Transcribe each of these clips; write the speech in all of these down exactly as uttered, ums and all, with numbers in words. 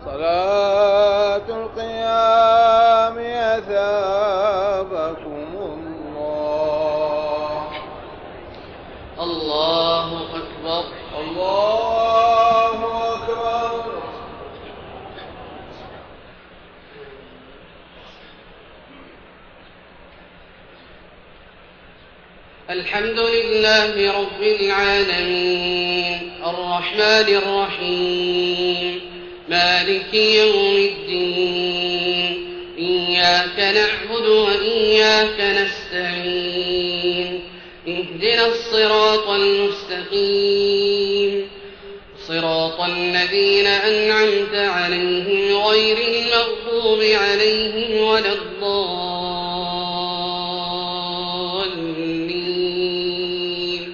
صلاة القيام أثابكم الله. الله أكبر. الله أكبر. الحمد لله رب العالمين الرحمن الرحيم مالك يوم الدين إياك نعبد وإياك نستعين اهدنا الصراط المستقيم صراط الذين أنعمت عليهم غير المغضوب عليهم ولا الضالين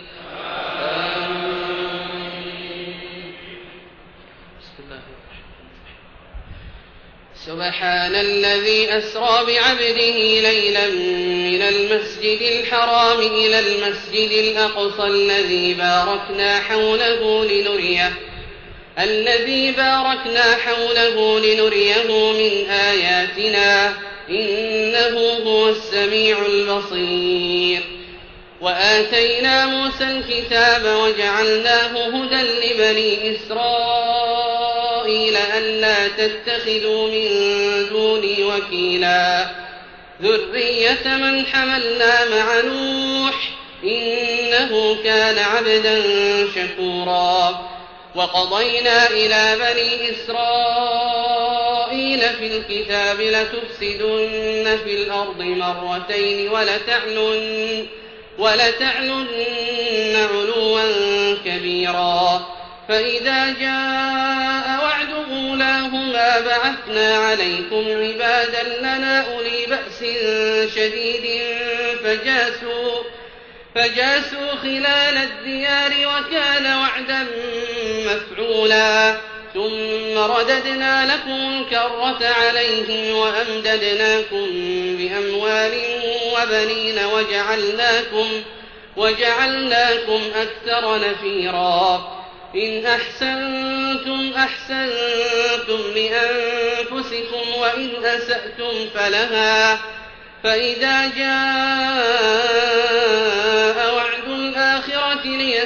آمين. بسم الله الرحمن الرحيم. سبحان الذي أسرى بعبده ليلا من المسجد الحرام إلى المسجد الأقصى الذي باركنا حوله لنريه الذي باركنا حوله لنريه من آياتنا إنه هو السميع البصير. وآتينا موسى الكتاب وجعلناه هدى لبني إسرائيل ألا تتخذوا من دوني وكيلا ذرية من حملنا مع نوح إنه كان عبدا شكورا. وقضينا إلى بني إسرائيل في الكتاب لتفسدن في الأرض مرتين ولتعلن, ولتعلن علوا كبيرا. فإذا جاء وعد أولاهما بعثنا عليكم عبادا لنا أولي بأس شديد فجاسوا فجاسوا خلال الديار وكان وعدا مفعولا. ثم رددنا لكم الكرة عليهم وأمددناكم بأموال وبنين وجعلناكم, وجعلناكم أكثر نفيرا. إن أحسنتم أحسنتم لأنفسكم وإن أسأتم فلها. فإذا جاء وعد الآخرة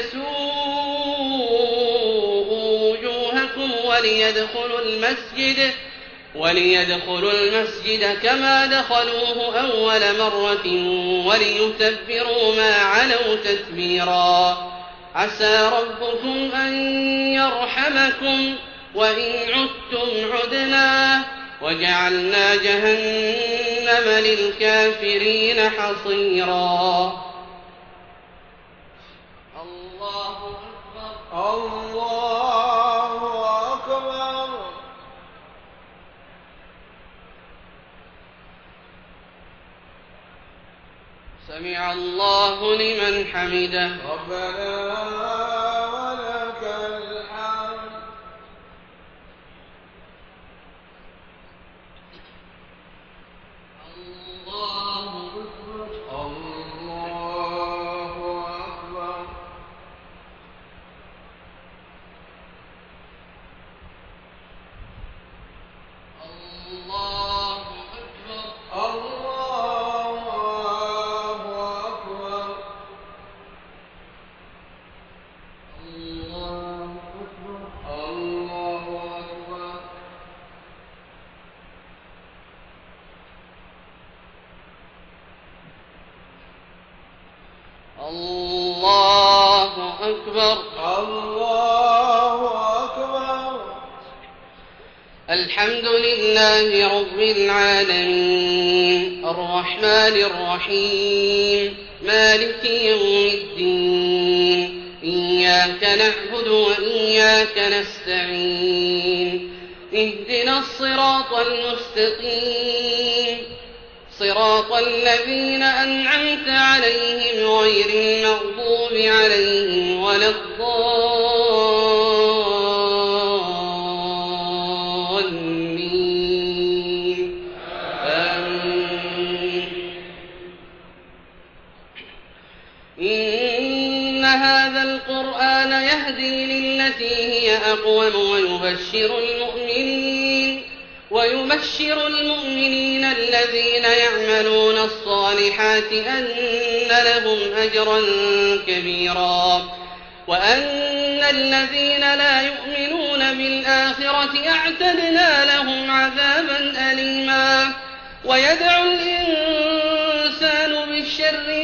ليسوءوا وجوهكم وليدخلوا المسجد, وليدخلوا المسجد كما دخلوه أول مرة وليتبروا ما علوا تتبيرا. عسى ربكم أن يرحمكم وإن عدتم عدنا وجعلنا جهنم للكافرين حصيرا. الله أكبر. الله أكبر. سمع الله لمن حمده. ربنا ولك الحمد. الله أكبر. الله أكبر. الله أكبر. الله أكبر. الله أكبر. الله أكبر. الله أكبر. الله أكبر. الحمد لله رب العالمين الرحمن الرحيم مالك يوم الدين إياك نعبد وإياك نستعين اهدنا الصراط المستقيم صراط الذين أنعمت عليهم غير المغضوب عليهم ولا الضالين آمين. إن هذا القرآن يهدي للتي هي أقوم ويبشر المؤمنين ويبشر المؤمنين الذين يعملون الصالحات أن لهم أجرا كبيرا وأن الذين لا يؤمنون بالآخرة أعتدنا لهم عذابا أليما. ويدعو الإنسان بالشر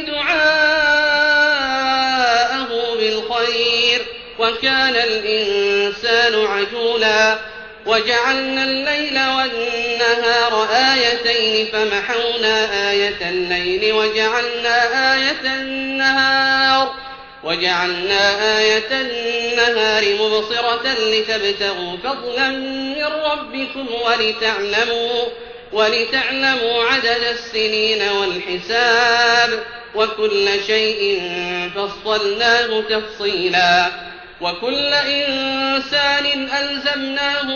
دعاءه بالخير وكان الإنسان عجولا. وجعلنا الليل والنهار آيتين فمحونا آية الليل وجعلنا آية النهار وجعلنا آية النهار مبصرة لتبتغوا فضلا من ربكم ولتعلموا, ولتعلموا عدد السنين والحساب وكل شيء فصلناه تفصيلا. وكل إنسان ألزمناه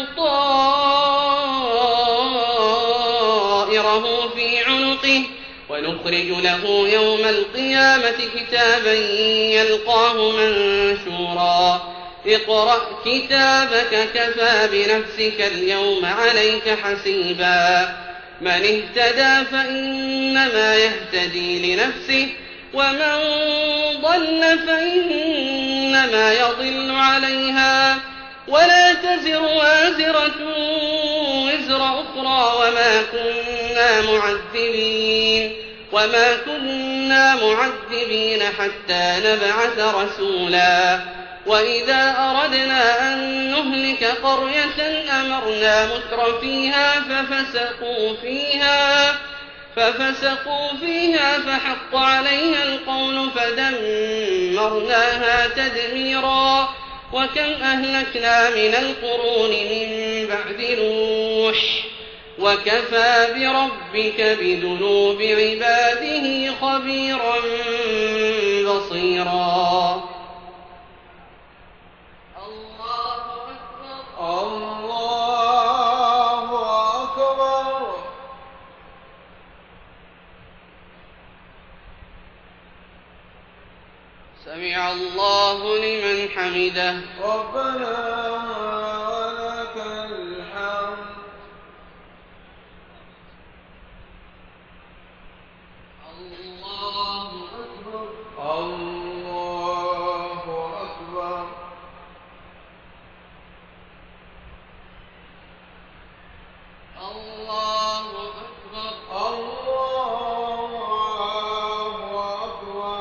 طائره في عنقه ونخرج له يوم القيامة كتابا يلقاه منشورا. اقرأ كتابك كفى بنفسك اليوم عليك حسيبا. من اهتدى فإنما يهتدي لنفسه ومن ضل فإنما يضل عليها ولا تزر وازرة وزر أخرى وما كنا معذبين وما كنا معذبين حتى نبعث رسولا. وإذا أردنا أن نهلك قرية أمرنا متر فيها ففسقوا فيها ففسقوا فيها فحق عليها القول فدمرناها تدميرا. وكم أهلكنا من القرون من بعد نوح وكفى بربك بذنوب عباده خبيرا بصيرا. الله أكبر الله أكبر. سمع الله لمن حمده. ربنا ولك الحمد. الله أكبر الله أكبر. الله أكبر الله أكبر.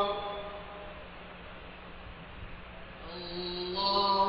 الله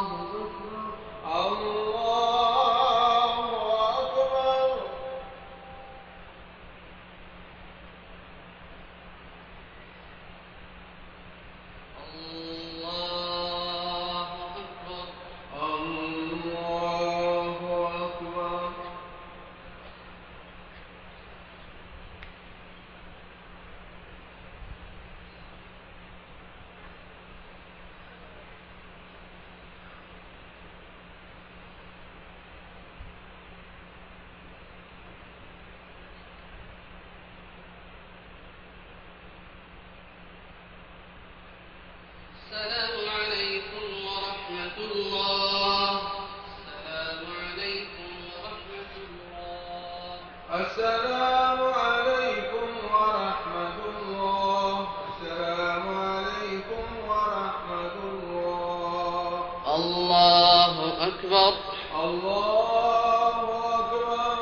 السلام عليكم ورحمة الله. السلام عليكم ورحمة الله. الله أكبر. الله أكبر.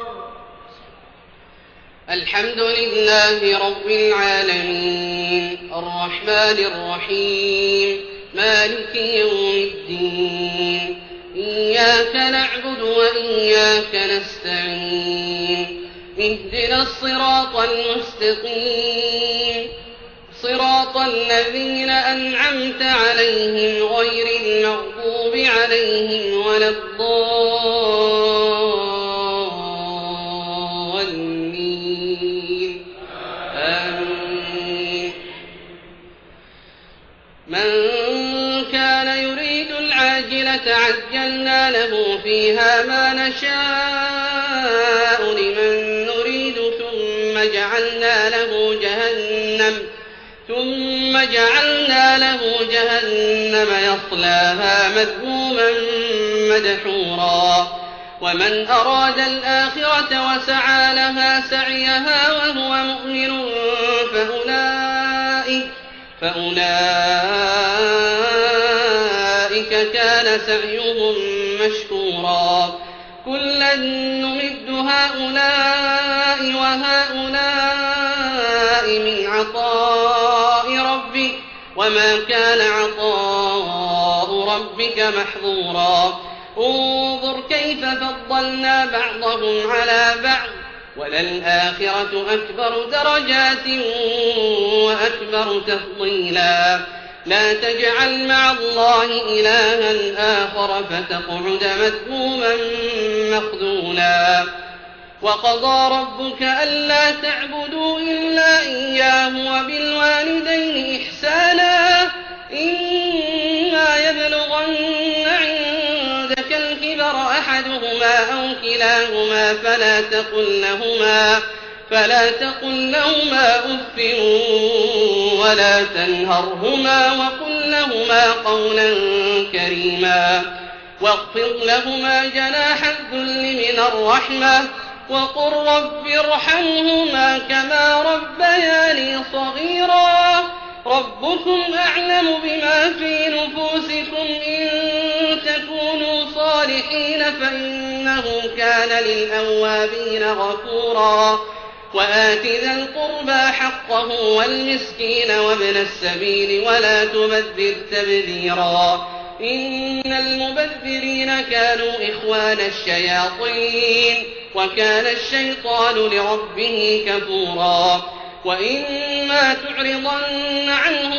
الحمد لله رب العالمين الرحمن الرحيم مالك يوم الدين إياك نعبد وإياك نستعين اهدنا الصراط المستقيم صراط الذين أنعمت عليهم غير المغضوب عليهم ولا الضالين آمين. من كان يريد العاجلة عجلنا له فيها ما نشاء لمن نريد ثم جعلنا له جهنم ثم جعلنا له جهنم يصلاها مذموما مدحورا ومن أراد الآخرة وسعى لها سعيها وهو مؤمن فأولئك, فأولئك كان سعيهم مشكورا. كلا نمد هؤلاء وهؤلاء من عطاء ربك وما كان عطاء ربك محظورا. انظر كيف فضلنا بعضهم على بعض وللآخرة أكبر درجات وأكبر تفضيلا. لا تجعل مع الله إلها آخر فتقعد مذموما مخذولا. وقضى ربك ألا تعبدوا إلا إياه وبالوالدين إحسانا إما يبلغن عندك الكبر أحدهما أو كلاهما فلا تقل لهما فلا تقل لهما أف ولا تنهرهما وقل لهما قولا كريما. واخفض لهما جناح الذل من الرحمة وقل رب ارحمهما كما ربياني صغيرا. ربكم أعلم بما في نفوسكم إن تكونوا صالحين فإنه كان للأوابين غفورا. وآت ذا القربى حقه والمسكين وابن السبيل ولا تبذر تبذيرا إن المبذرين كانوا إخوان الشياطين وكان الشيطان لربه كفورا. وإما تعرضن عنه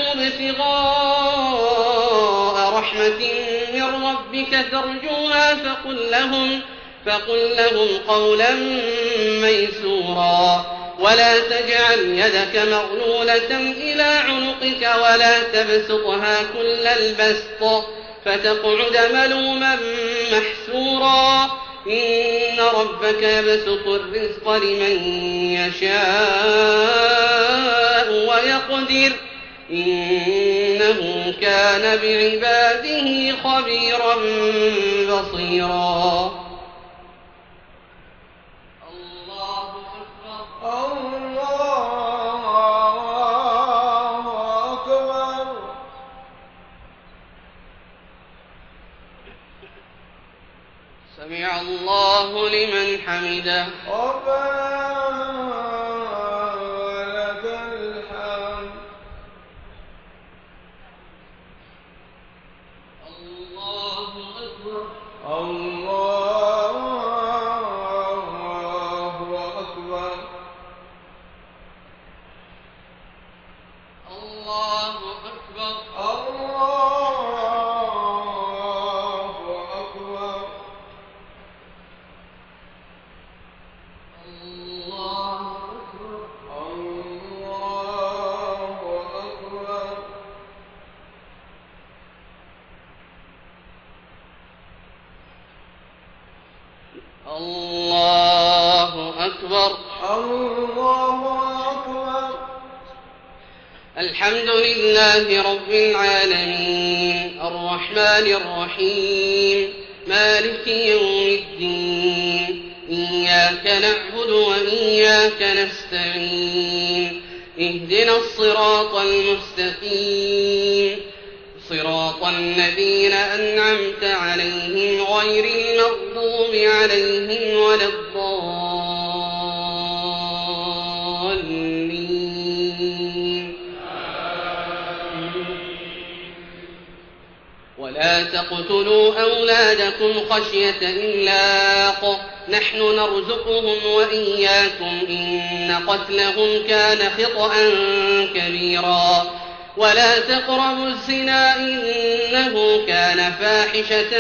ابتغاء رحمة من ربك ترجوها فقل لهم, فقل لهم قولا ميسورا. ولا تجعل يدك مغلولة إلى عنقك ولا تبسطها كل البسط فتقعد ملوما محسورا. إن ربك يبسط الرزق لمن يشاء ويقدر إنه كان بعباده خبيرا بصيرا. الله أكبر الله أكبر. سمع الله لمن حمده. ربنا ولك الحمد. الله أكبر الله أكبر. الله أكبر الله أكبر. الله أكبر الله أكبر. الله أكبر. الله أكبر. الحمد لله رب العالمين الرحمن الرحيم مالك يوم الدين إياك نعبد وإياك نستعين اهدنا الصراط المستقيم صراط الذين أنعمت عليهم غير المغضوب عليهم ولا الضالين. ولا تقتلوا أولادكم خشية إملاق نحن نرزقهم وإياكم إن قتلهم كان خطأ كبيرا. ولا تقربوا الزنا إنه كان فاحشة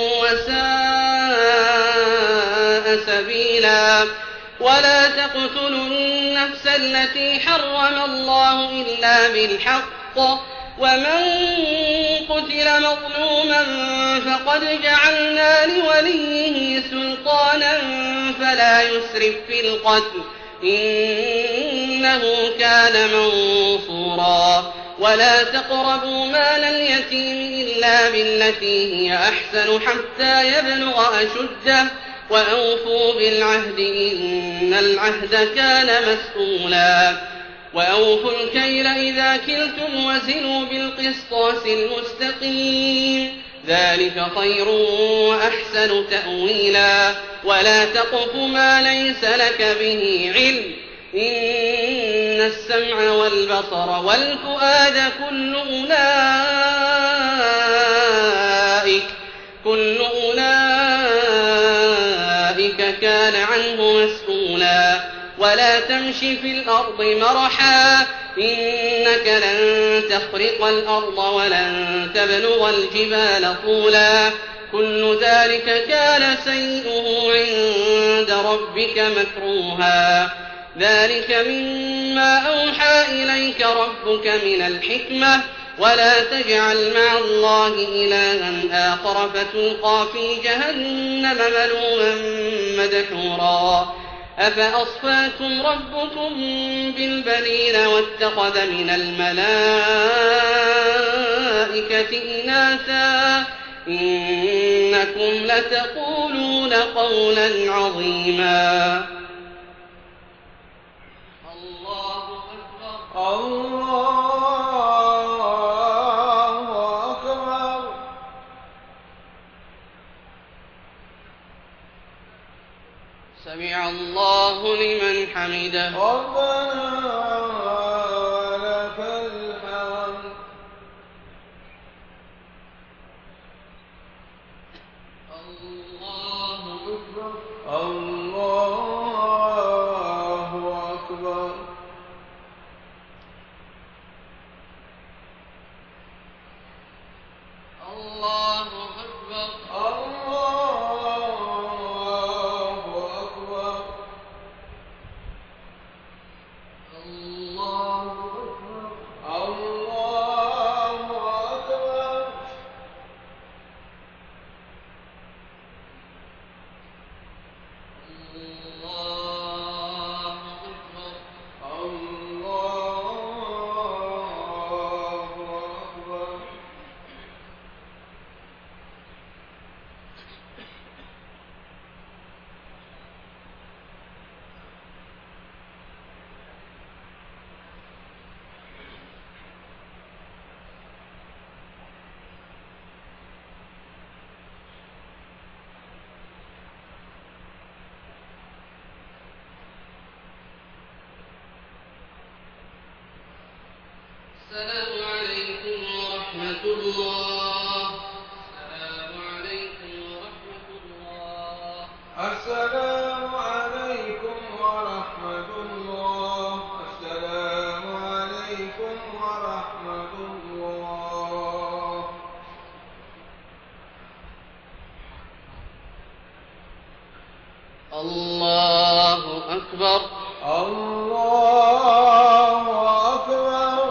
وساء سبيلا. ولا تقتلوا النفس التي حرم الله إلا بالحق ومن قتل مظلوما فقد جعلنا لوليه سلطانا فلا يسرف في القتل إنه كان منصورا. ولا تقربوا مال اليتيم إلا بالتي هي أحسن حتى يبلغ أشده وأوفوا بالعهد إن العهد كان مسؤولا وأوفوا الكيل إذا كلتم وزنوا بالقسطاس المستقيم ذلك خير وأحسن تأويلا ولا تقف ما ليس لك به علم إن السمع والبصر والفؤاد كل أولئك كل أولئك كان عنه مسؤولا ولا تمش في الأرض مرحا إنك لن تخرق الأرض ولن تبلغ الجبال طولا كل ذلك كان سيئه عند ربك مكروها ذلك مما أوحى إليك ربك من الحكمة ولا تجعل مع الله إلها آخر فتلقى في جهنم ملوما مدحورا أفأصفاكم ربكم بالبنين واتخذ من الملائكة إناثا إنكم لتقولون قولا عظيما الله أكبر الله أكبر سمع الله لمن حمده ربنا ولك الحمد الله أكبر الله أكبر الله أكبر الله أكبر الله أكبر الله أكبر الله أكبر الله أكبر السلام عليكم ورحمة الله السلام عليكم ورحمة الله السلام عليكم ورحمة الله السلام عليكم ورحمة الله الله أكبر الله أكبر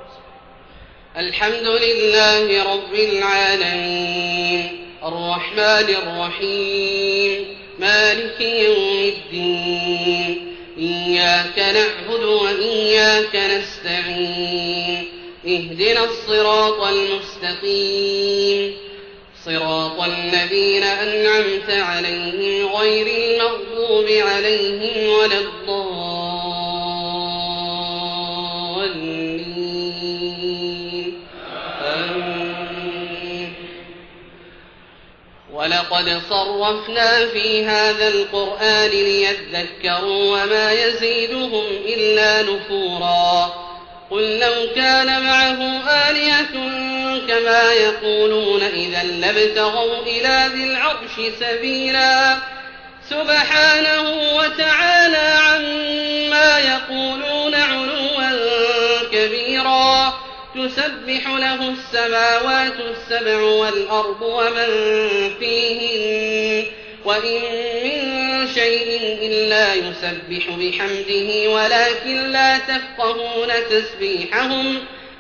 الحمد لله رب العالمين الرحمن الرحيم مالك يوم الدين إياك نعبد وإياك نستعين اهدنا الصراط المستقيم صراط الذين أنعمت عليهم غير المغضوب عليهم ولا الضالين آمين ولقد صرفنا في هذا القرآن ليذكروا وما يزيدهم إلا نفورا قل لو كان معه آلهة كما يقولون إذا لابتغوا إلى ذي العرش سبيلا سبحانه وتعالى عما يقولون علوا كبيرا تسبح له السماوات السبع والأرض ومن فيهن وإن من شيء إلا يسبح بحمده ولكن لا تفقهون تسبيحهم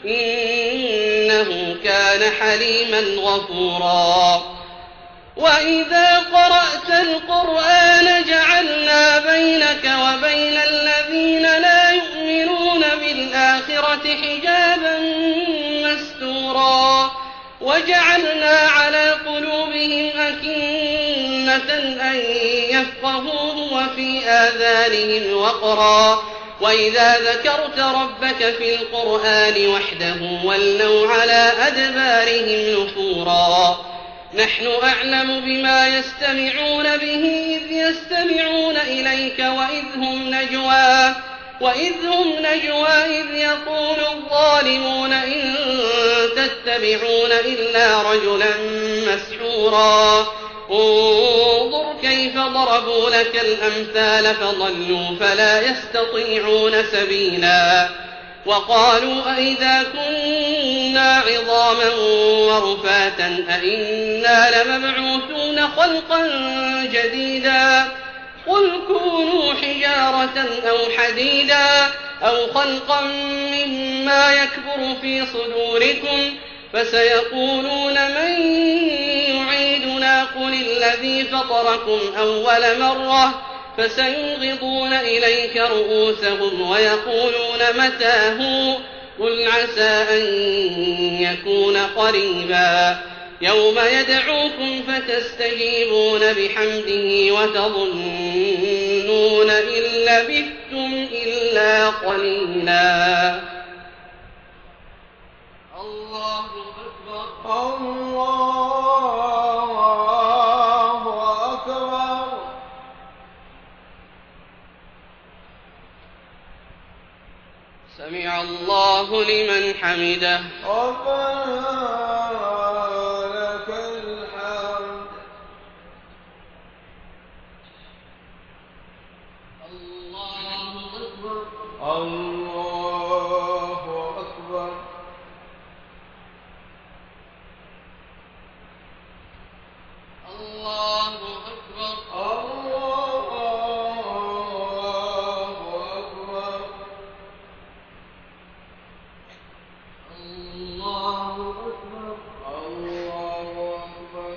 إنه كان حليما غفورا وإذا قرأت القرآن جعلنا بينك وبين الذين لا يؤمنون بالآخرة حجابا مستورا وجعلنا على قلوبهم أكنة أن ليفقهوه وفي آذانهم وقرا وإذا ذكرت ربك في القرآن وحده ولوا على أدبارهم نفورا نحن أعلم بما يستمعون به إذ يستمعون إليك وإذ هم نجوى وإذ هم نجوى إذ يقول الظالمون إن تتبعون إلا رجلا مسحورا انظر كيف ضربوا لك الأمثال فضلوا فلا يستطيعون سبيلا وقالوا أئذا كنا عظاما ورفاتا أئنا لمبعوثون خلقا جديدا قل كونوا حجارة أو حديدا أو خلقا مما يكبر في صدوركم فسيقولون من يعيدنا قل الذي فطركم أول مرة فسينغضون إليك رؤوسهم ويقولون متى هو قل عسى أن يكون قريبا يوم يدعوكم فتستجيبون بحمده وتظنون إن لبثتم إلا قليلا الله أكبر الله أكبر سمع الله لمن حمده ربنا لك الحمد الله أكبر الله أكبر الله أكبر الله أكبر الله أكبر الله أكبر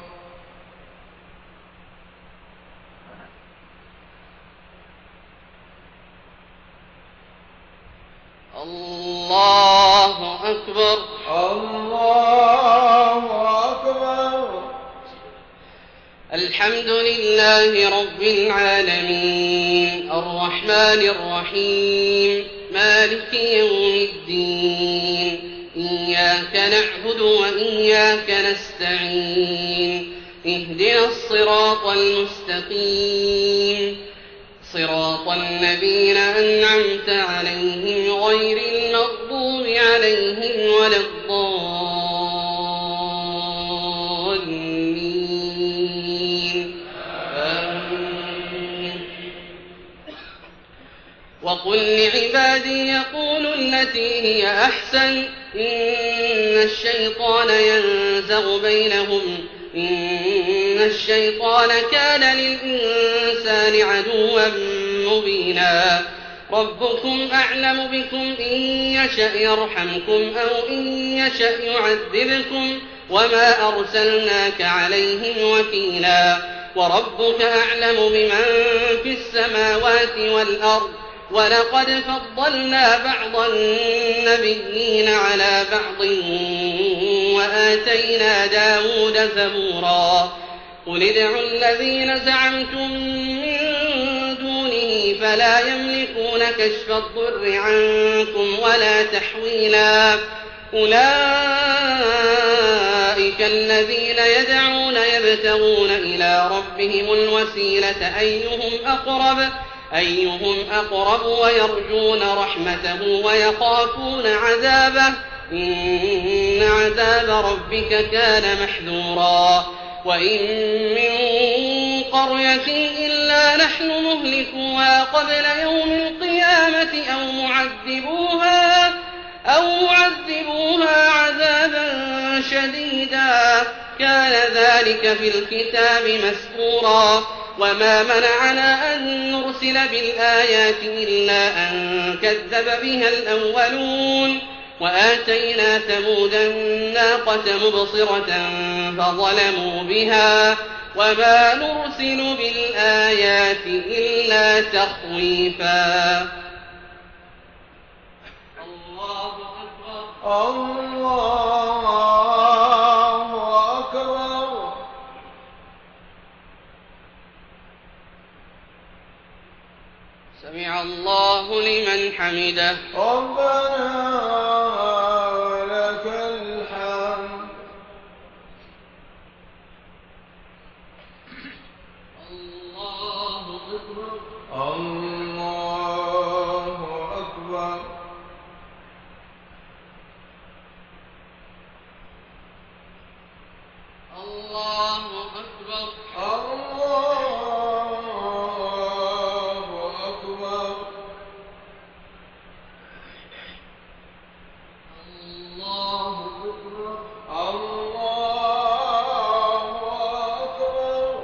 الله أكبر الله أكبر الحمد لله رب العالمين الرحمن الرحيم مالك يوم الدين إياك نعبد وإياك نستعين اهدنا الصراط المستقيم صراط الذين أنعمت عليهم غير المغضوب عليهم ولا الضالين آمين وقل لعبادي يقولوا التي هي أحسن إن الشيطان ينزغ بينهم إن الشيطان كان للإنسان عدوا مبينا ربكم أعلم بكم إن يشأ يرحمكم أو إن يشأ يعذبكم وما أرسلناك عليهم وكيلا وربك أعلم بمن في السماوات والأرض ولقد فضلنا بعض النبيين على بعض وآتينا داود زبورا قل ادعوا الذين زعمتم من دونه فلا يملكون كشف الضر عنكم ولا تحويلا أولئك الذين يدعون يبتغون إلى ربهم الوسيلة أيهم أقرب أيهم أقرب ويرجون رحمته ويخافون عذابه إن عذاب ربك كان محذورا وإن من قرية إلا نحن مهلكوها قبل يوم القيامة أو معذبوها أو معذبوها عذابا شديدا كان ذلك في الكتاب مسطورا وما منعنا أن نرسل بالآيات إلا أن كذب بها الأولون وآتينا ثمود الناقة مبصرة فظلموا بها وما نرسل بالآيات إلا تخويفا الله أكبر الله أكبر سمع الله لمن حمده. ربنا ولك الحمد. الله أكبر. الله أكبر. الله أكبر. الله أكبر. الله أكبر. الله أكبر.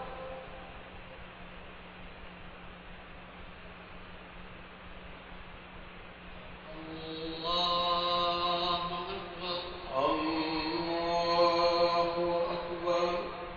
الله أكبر. الله أكبر.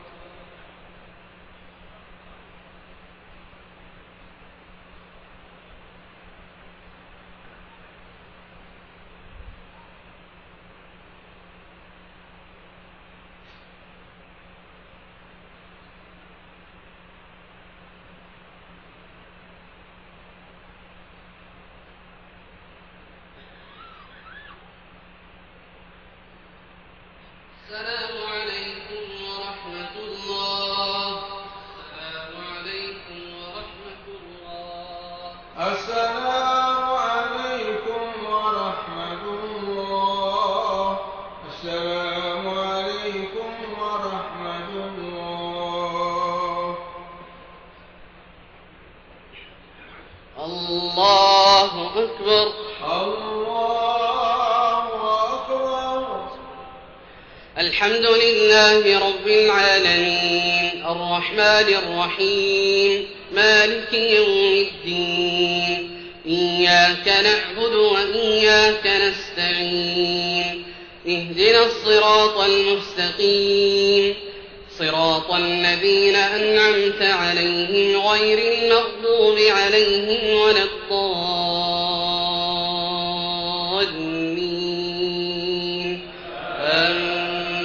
السلام عليكم ورحمة الله. السلام عليكم ورحمة الله. السلام عليكم ورحمة الله. السلام عليكم ورحمة الله. الله أكبر. الله أكبر. الحمد لله رب العالمين الرحمن الرحيم مالك يوم الدين إياك نعبد وإياك نستعين اهدنا الصراط المستقيم صراط الذين أنعمت عليهم غير المغضوب عليهم ولا الضالين آمين.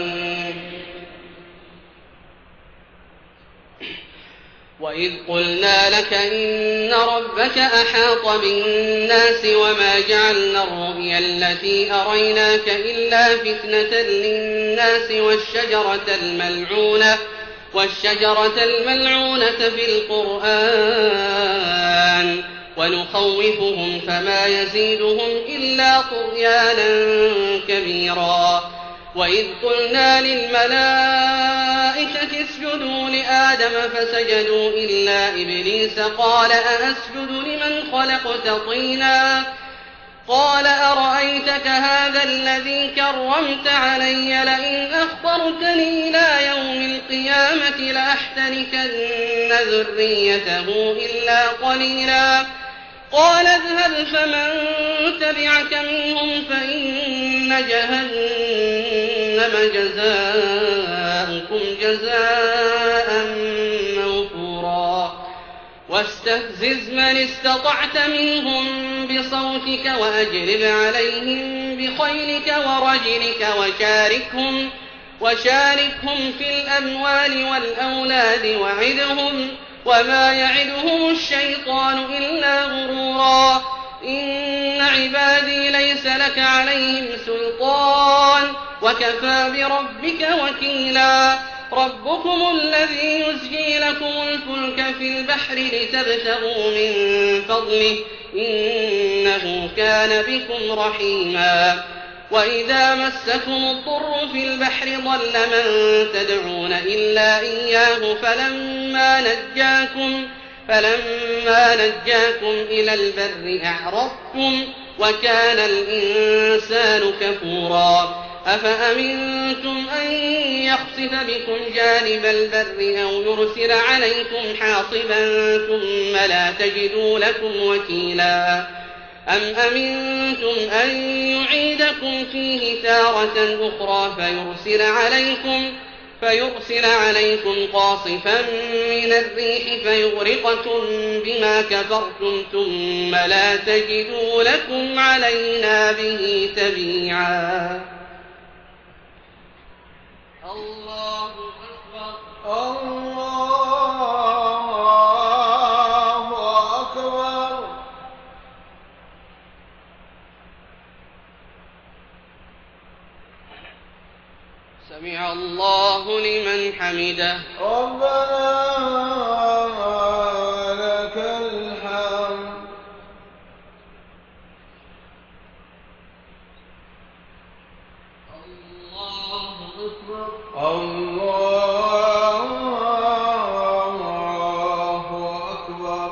وإذ قلنا لك إن ربك أحاط بالناس وما جعلنا الرؤيا التي أريناك إلا فتنة للناس والشجرة الملعونة والشجرة الملعونة في القرآن ونخوفهم فما يزيدهم إلا طغيانا كبيرا. وإذ قلنا للملائكة اسجدوا لآدم فسجدوا إلا إبليس قال أأسجد لمن خلقت طينا قال أرأيتك هذا الذي كرمت علي لئن أخبرتني إلى يوم القيامة لأحتركن ذريته إلا قليلا. قال اذهب فمن تبعك منهم فإن جهنم جزاؤكم جزاء موفورا. واستفزز من استطعت منهم بصوتك وأجلب عليهم بخيلك ورجلك وشاركهم, وشاركهم في الأموال والأولاد وعدهم وما يعدهم الشيطان إلا غرورا. إن عبادي ليس لك عليهم سلطان وكفى بربك وكيلا. ربكم الذي يزجي لكم الفلك في البحر لتبتغوا من فضله إنه كان بكم رحيما. وإذا مسكم الضر في البحر ضل من تدعون إلا إياه فلما نجاكم, فلما نجاكم إلى البر أعرضتم وكان الإنسان كفورا. أفأمنتم أن يخسف بكم جانب البر أو يرسل عليكم حاصبا ثم لا تجدوا لكم وكيلا. أم أمنتم أن يعيدكم فيه تارة أخرى فيرسل عليكم, فيرسل عليكم قاصفا من الريح فيغرقكم بما كفرتم ثم لا تجدوا لكم علينا به تبيعا. الله أكبر. الله أكبر. الله لمن حمده. ربنا لك الحمد. الله أكبر. الله أكبر.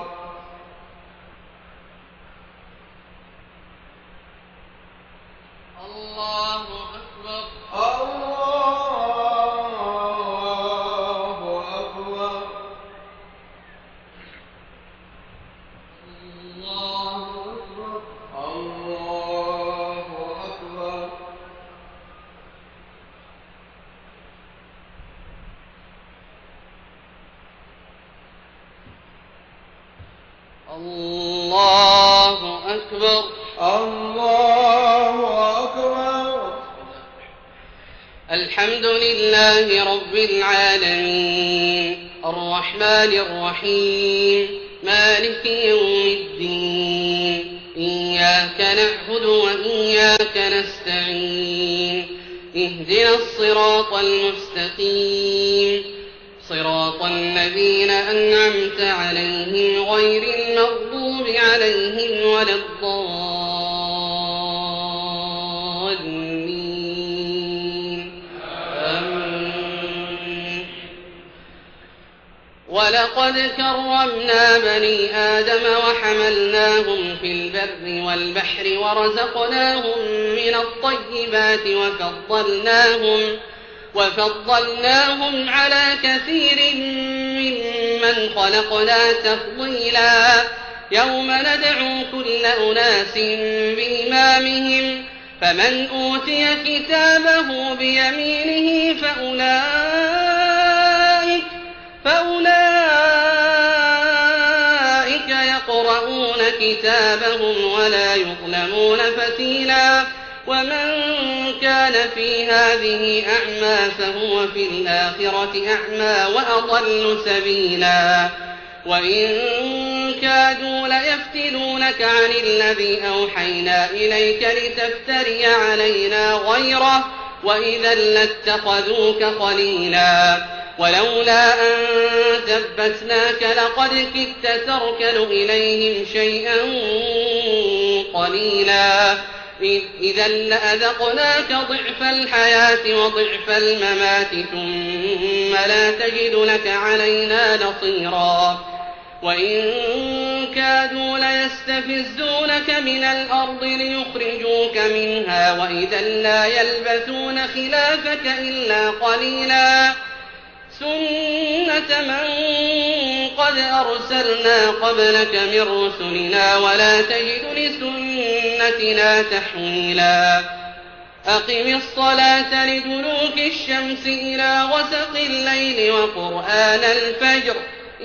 الله أكبر. الله أكبر. الله أكبر. الله أكبر. الله أكبر. الله أكبر. الحمد لله رب العالمين الرحمن الرحيم مالك يوم الدين إياك نعبد وإياك نستعين اهدنا الصراط المستقيم صراط الذين أنعمت عليهم غير المغضوب عليهم ولا الضالين آمين. ولقد كرمنا بني آدم وحملناهم في البر والبحر ورزقناهم من الطيبات وفضلناهم وفضلناهم على كثير ممن خلقنا تفضيلا يوم ندعو كل أناس بإمامهم فمن أوتي كتابه بيمينه فأولئك, فأولئك يقرؤون كتابهم ولا يظلمون فتيلا ومن كان في هذه أعمى فهو في الآخرة أعمى وأضل سبيلا وإن كادوا ليفتنونك عن الذي أوحينا إليك لتفتري علينا غيره وإذا لاتخذوك خليلا ولولا أن ثبتناك لقد كدت تركن إليهم شيئا قليلا إذا لأذقناك ضعف الحياة وضعف الممات ثم لا تجد لك علينا نصيرا وإن كادوا ليستفزونك من الأرض ليخرجوك منها وإذا لا يلبثون خلافك إلا قليلا سنة من قد أرسلنا قبلك من رسلنا ولا تجد لسنتنا تحويلا أقم الصلاة لدلوك الشمس إلى غسق الليل وقرآن الفجر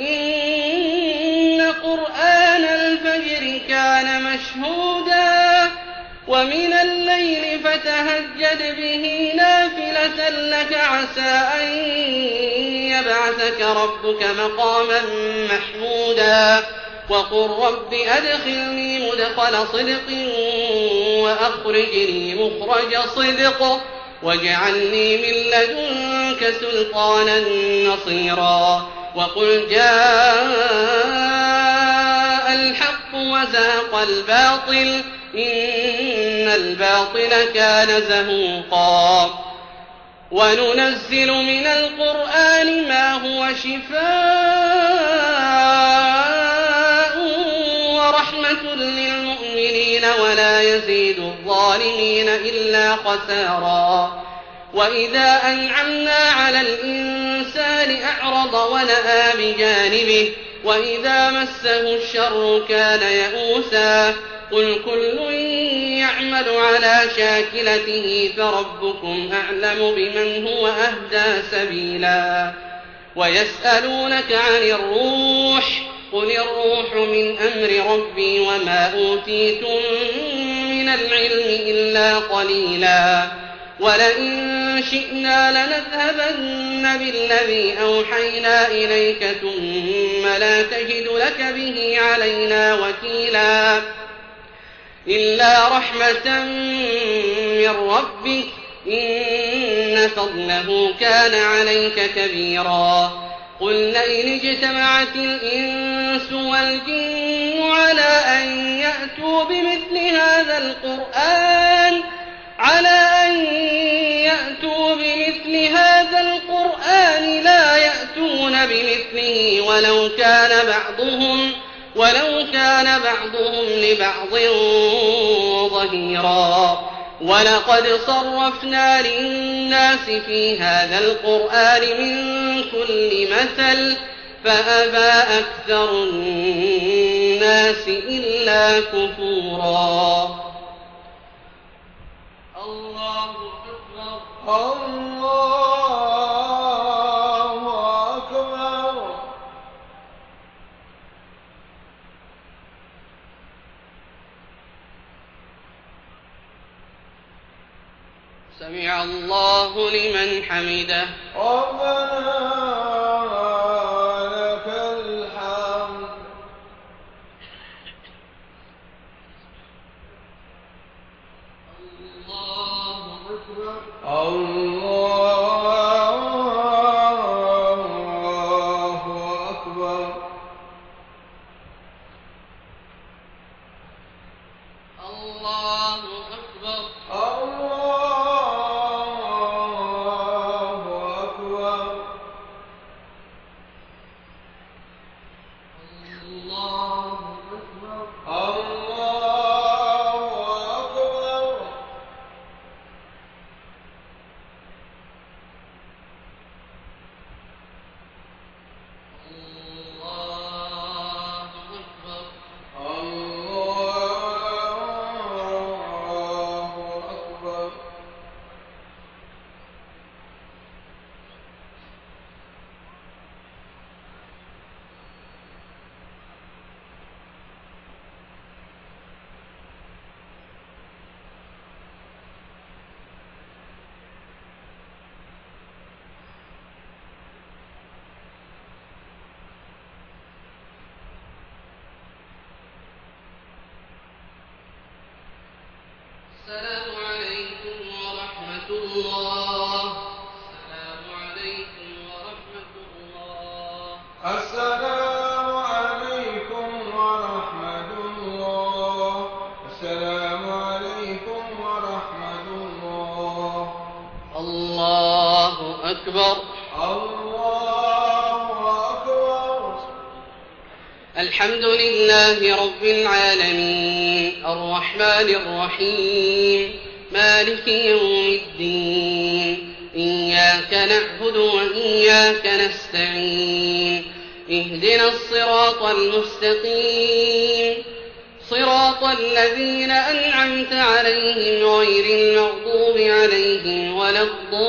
إن قرآن الفجر كان مشهودا ومن الليل فتهجد به نافلة لك عسى أن يبعثك ربك مقاما محمودا وقل رب أدخلني مدخل صدق وأخرجني مخرج صدق واجعلني من لدنك سلطانا نصيرا وقل جاء الحق وزهق الباطل إن الباطل كان زهوقا وننزل من القرآن ما هو شفاء ورحمة للمؤمنين ولا يزيد الظالمين إلا خسارا وإذا أنعمنا على الإنسان أعرض ونأى بجانبه وإذا مسه الشر كان يئوسا قل كل يعمل على شاكلته فربكم أعلم بمن هو أهدى سبيلا ويسألونك عن الروح قل الروح من أمر ربي وما أوتيتم من العلم إلا قليلا ولئن شئنا لنذهبن بالذي أوحينا إليك ثم لا تجد لك به علينا وكيلا إلا رحمة من ربك إن فضله كان عليك كبيرا قل لئن اجتمعت الإنس والجن على أن يأتوا بمثل هذا القرآن على أن يأتوا بمثل هذا القرآن لا يأتون بمثله ولو كان بعضهم ولو كان بعضهم لبعض ظهيرا ولقد صرفنا للناس في هذا القرآن من كل مثل فأبى أكثر الناس إلا كفورا. الله أكبر الله أكبر. سمع الله لمن حمده ربنا لك الحمد. الله أكبر الله أكبر. الله أكبر الله أكبر. الله أكبر الله أكبر. الله أكبر الله أكبر. السلام عليكم ورحمة الله. السلام عليكم ورحمة الله. السلام عليكم ورحمة الله. السلام عليكم ورحمة الله. الله أكبر الله أكبر. الحمد لله رب العالمين الرحمن الرحيم مالك يوم الدين إياك نعبد وإياك نستعين اهدنا الصراط المستقيم صراط الذين أنعمت عليهم غير المغضوب عليهم ولا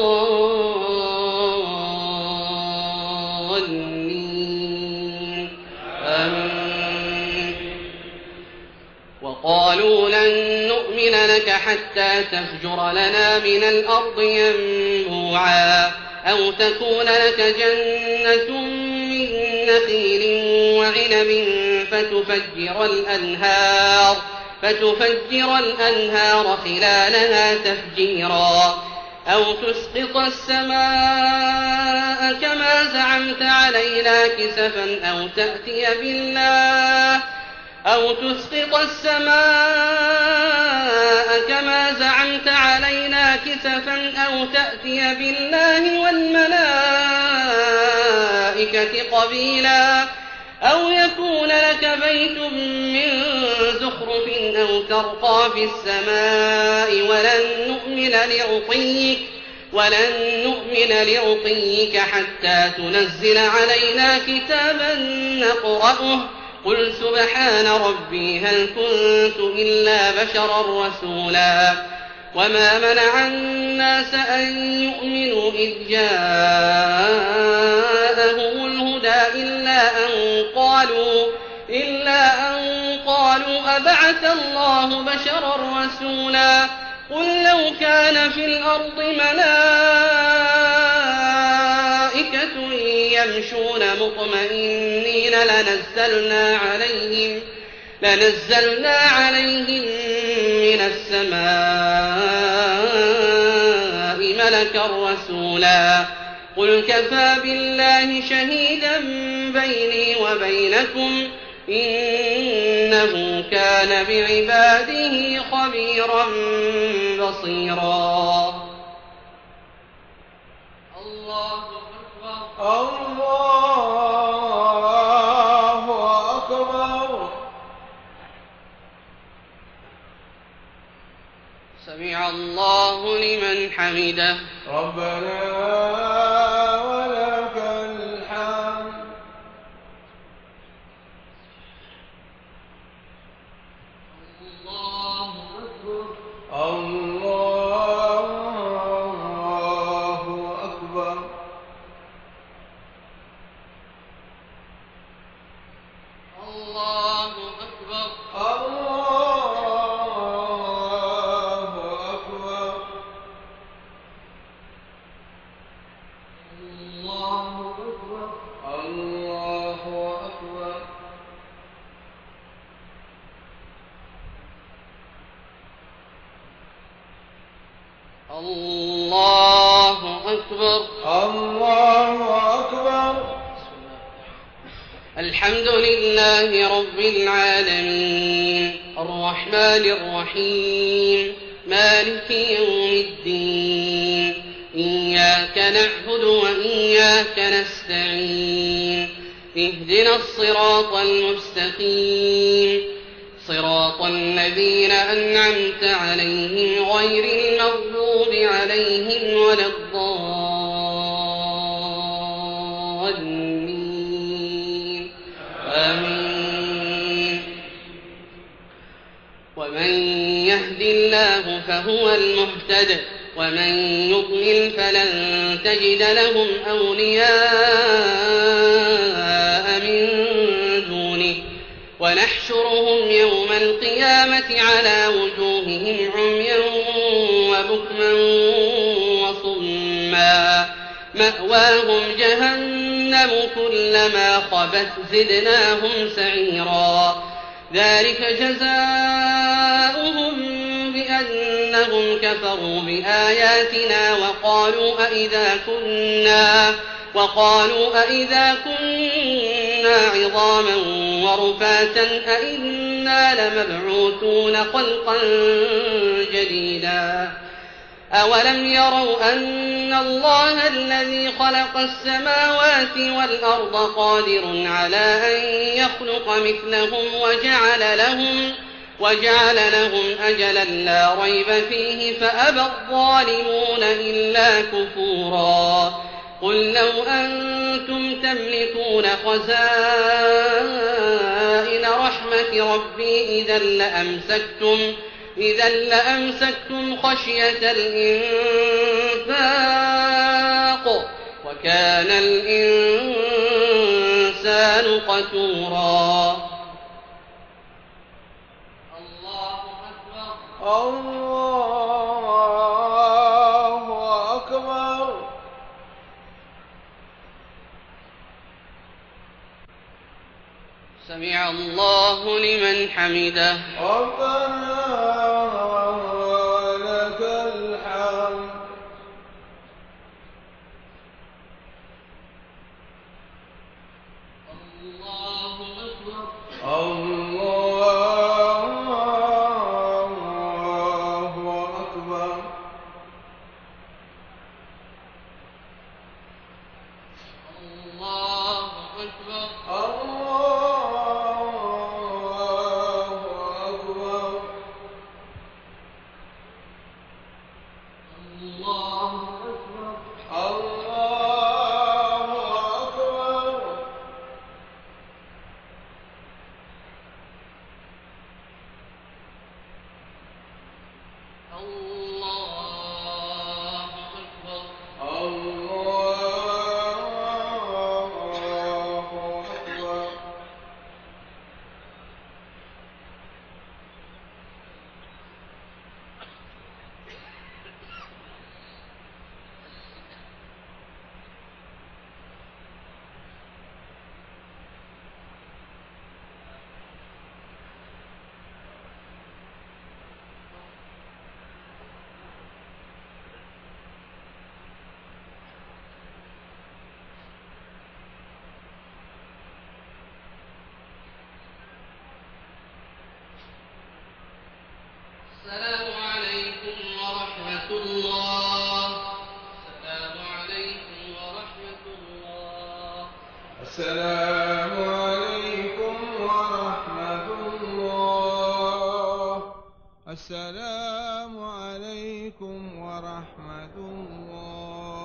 الضالين آمين. وقالوا لن نؤمن لك حتى تفجر لنا من الأرض ينبوعا أو تكون لك جنة من نخيل وعنب فتفجر الأنهار فتفجر الأنهار خلالها تفجيرا أو تسقط السماء كما زعمت علينا كسفا أو تأتي بالله أو تسقط السماء كما زعمت علينا كسفا أو تأتي بالله والملائكة قبيلا أو يكون لك بيت من زخرف أو ترقى في السماء ولن نؤمن لرقيك ولن نؤمن لرقيك حتى تنزل علينا كتابا نقرأه قل سبحان ربي هل كنت إلا بشرا رسولا وما منع الناس أن يؤمنوا إذ جاءهم الهدى إلا أن قالوا إلا أن قالوا أبعث الله بشرا رسولا قل لو كان في الأرض ملائكة يمشون مطمئنين لنزلنا عليهم لنزلنا عليهم من السماء بشرا رسولا قل كفى بالله شهيدا بيني وبينكم إنه كان بعباده خبيرا بصيرا. الله أكبر. الله أكبر. سمع الله لمن حمده. ربنا ولك الحمد. الله أكبر. الله أكبر. الله أكبر. الله أكبر. الله أكبر. الله أكبر. الله أكبر. الله أكبر. الحمد لله رب العالمين الرحمن الرحيم مالك يوم الدين إياك نعبد وإياك نستعين اهدنا الصراط المستقيم صراط الذين أنعمت عليهم غير المغضوب عليهم ولا الضالين آمين. ومن يهد الله فهو المهتد ومن يضلل فلن تجد لهم أولياء من دونه ونحشرهم يوم القيامة على وجوههم عميا وبكما وصما مأواهم جهنم كلما خبت زدناهم سعيرا ذلك جزاؤهم بأنهم كفروا بآياتنا وقالوا أئذا كنا وقالوا أئذا كنا عظاما ورفاتا أئنا لمبعوثون خلقا جديدا أولم يروا أن الله الذي خلق السماوات والأرض قادر على أن يخلق مثلهم وجعل لهم وجعل لهم أجلا لا ريب فيه فأبى الظالمون إلا كفورا قل لو أنتم تملكون خزائن رحمة ربي إذا لأمسكتم إذا لأمسكتم خشية الإنفاق وكان الإنسان قتورا. الله أكبر. الله أكبر. سمع الله لمن حمده. ربنا ولك الحمد. الله أكبر. الله أكبر. الله أكبر. الله أكبر. السلام عليكم ورحمة الله. السلام عليكم ورحمة الله.